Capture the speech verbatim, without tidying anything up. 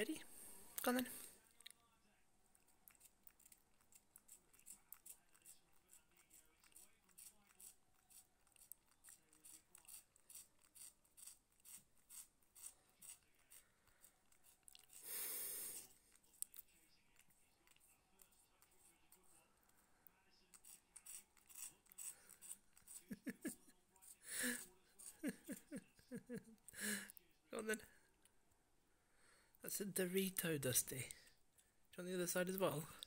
Ready? Go on then. Go on then. That's a Dorito, Dusty. Do you want the other side as well?